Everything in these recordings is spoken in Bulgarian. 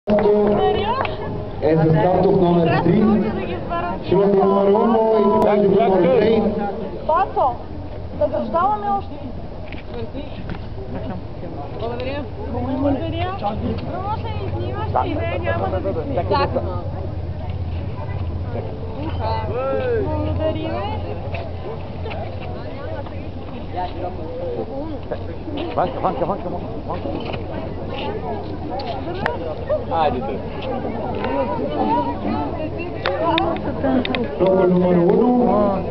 Е за стартов номер 3. Шилото номер 1 и покажето номер 3. Пацо, награждаваме още. Благодаря. Благодаря. Само се ни снимаш и не, няма да се снимаш. Така. Благодаря. Ванка. Айде да. Шилото номер 1.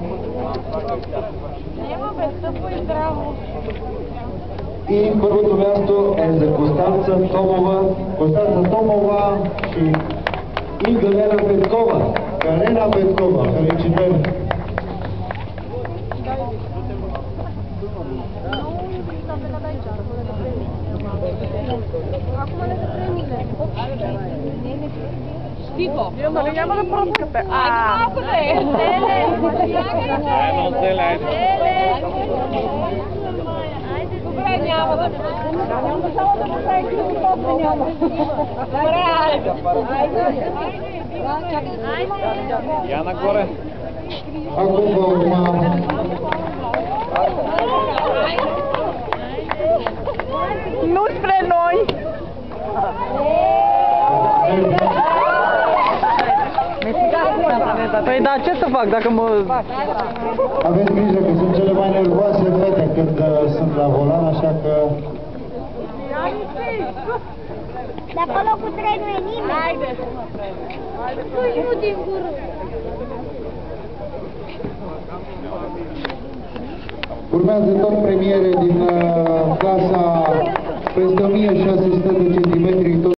Няма безстъпо и здраво. И първото място е за Костанца Томова и Галена Петкова. Галена Петкова, Халичител. Тихо. Нали няма да пръскате? Малко да е. Добре, няма да. Няма само да направи кръвото, няма. Добре, айде. Я нагоре. Ако Бълма. Nu spre noi! Păi da, ce să fac dacă mă... Aveți grijă că sunt cele mai nervoase fete când sunt la volan, așa că... De acolo cu trenul e nimeni. Haide. Nu din gură. Urmează tot premiere din clasa peste 1600 de centimetri.